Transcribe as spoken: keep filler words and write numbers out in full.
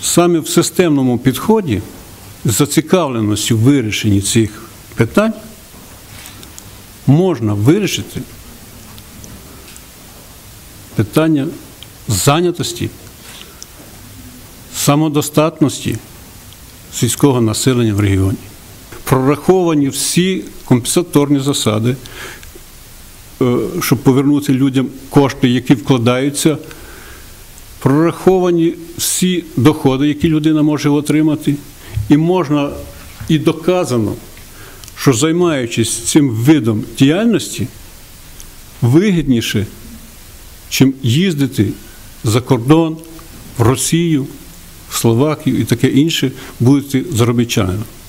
Саме в системному підході, з зацікавленістю в вирішенні цих питань, можна вирішити питання зайнятості, самодостатності сільського населення в регіоні. Прораховані всі компенсаторні засади, щоб повернути людям кошти, які вкладаються, прораховані всі доходи, які людина може отримати, і можна, і доказано, що займаючись цим видом діяльності, вигідніше, чим їздити за кордон, в Росію, в Словакію і таке інше, будете заробітчанином.